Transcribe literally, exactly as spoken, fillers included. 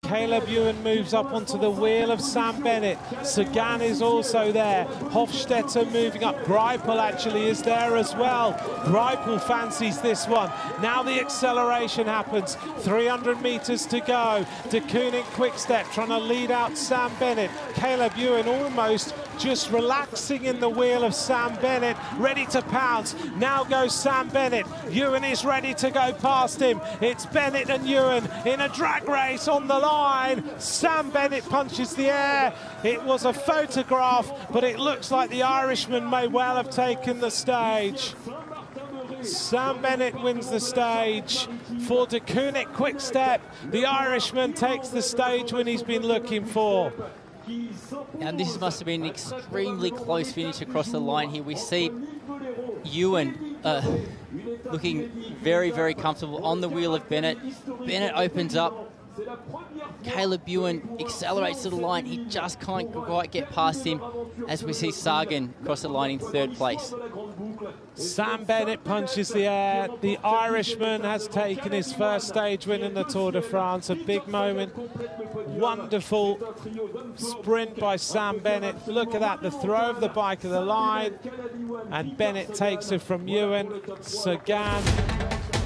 Caleb Ewan moves up onto the wheel of Sam Bennett. Sagan is also there. Hofstetter moving up. Greipel actually is there as well. Greipel fancies this one. Now the acceleration happens. three hundred meters to go. De Kooning Quick-Step trying to lead out Sam Bennett. Caleb Ewan almost just relaxing in the wheel of Sam Bennett, ready to pounce. Now goes Sam Bennett. Ewan is ready to go past him. It's Bennett and Ewan in a drag race on the line. Sam Bennett punches the air. It was a photograph, but it looks like the Irishman may well have taken the stage. Sam Bennett wins the stage for De Kooning Quick-Step. The Irishman takes the stage when he's been looking for. And this must have been an extremely close finish across the line here. We see Ewan uh, looking very, very comfortable on the wheel of Bennett. Bennett opens up. Caleb Ewan accelerates to the line. He just can't quite get past him as we see Sagan cross the line in third place. Sam Bennett punches the air. The Irishman has taken his first stage win in the Tour de France. A big moment. Wonderful sprint by Sam Bennett. Look at that, the throw of the bike of the line. And Bennett takes it from Ewan. Sagan